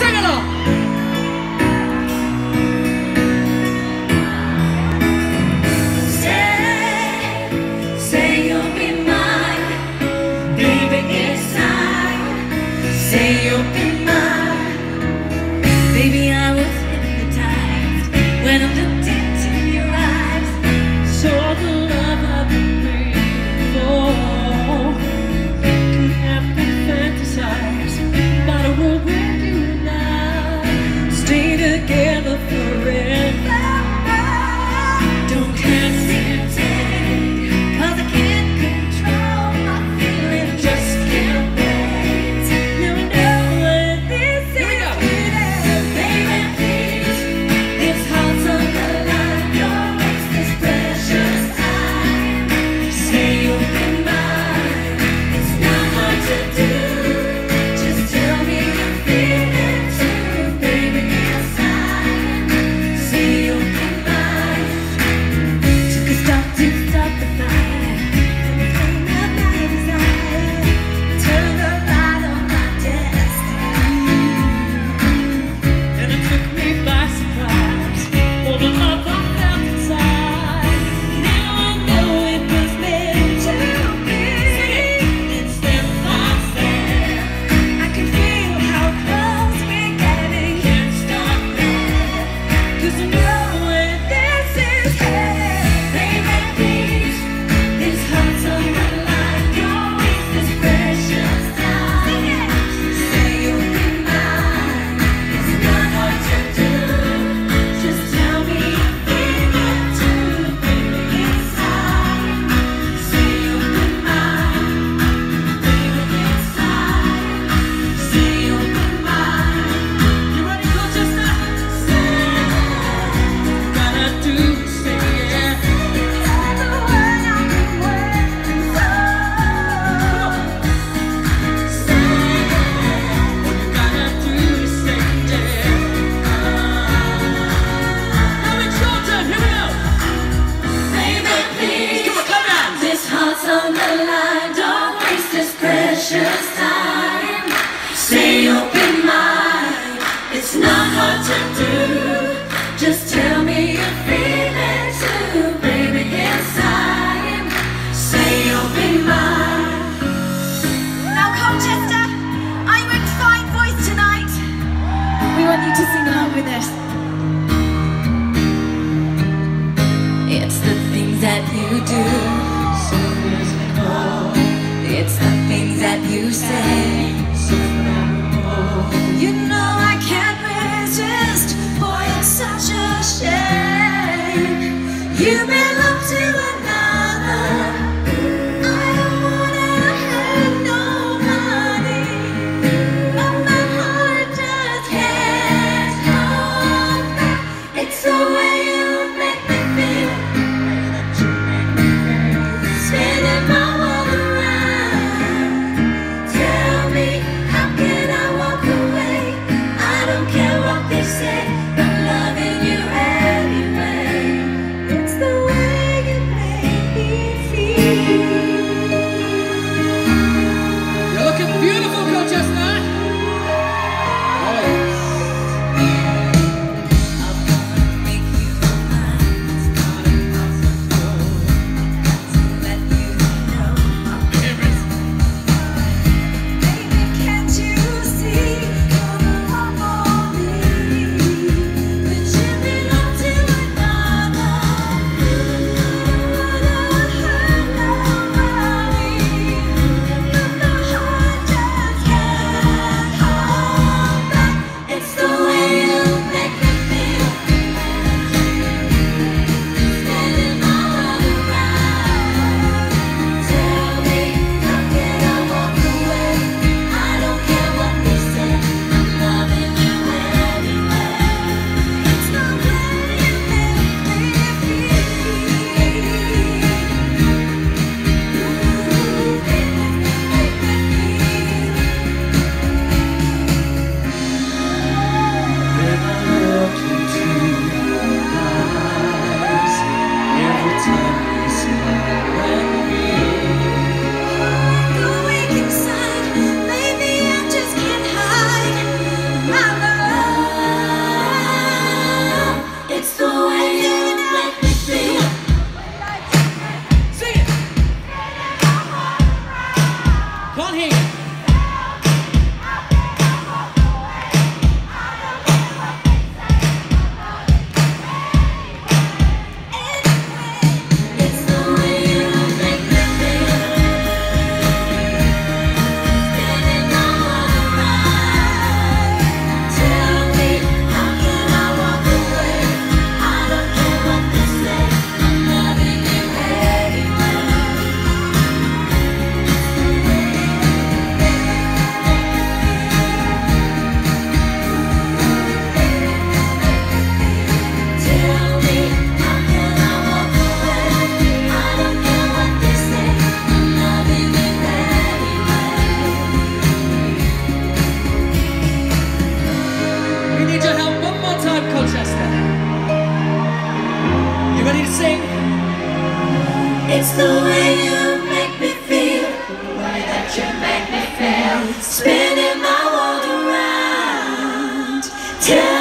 Sing along. Say you'll be mine, baby, it's time. Say you'll be mine, baby, I was hypnotized when I looked into your eyes. Saw the love I've been waiting for. Could have been fantasized about a world where you and I stay together forever. Don't hesitate, 'cause I can't control my feelings. Just can't wait. Now I know what this is. Baby, please, this heart's on the line. Don't waste this precious time. Say you'll be mine. It's not hard to do. Just tell me you feel it too, baby, inside. Say you'll be mine. Took a stop to stop the fire. Flame of my desire. Turn the light on my destiny. And it took me by surprise. All the love I felt inside. Now I know it was meant to be. And step by step, I can feel how close we're getting. Can't stop now, 'cause I know where this is headed. Baby, please, this heart's on the line. Don't waste this precious time. Say you'll be mine. It's not hard to do. Just tell me you feel it too, baby, inside. Say you'll be mine, baby, inside. Say you'll be mine. You ready, Colchester? Gotta do, say yeah. You're the one I've been waiting for. Say what you gotta do, say yeah. Now it's your turn, here we go. Baby, please, this heart's on the line. Don't waste this precious time. Say you'll be mine. It's not hard to do. Just tell me you feel it too, baby, inside. Say you'll be mine. Now, Colchester, are you in fine voice tonight? We want you to sing along with us. It's the things that you do, so physical. It's the things that you say, so memorable. You know I can't resist, boy, it's such a shame. You belong to another. I don't wanna have nobody, but my heart just can't hold It's the way you make me feel, the way that you make me feel, spinning my world around.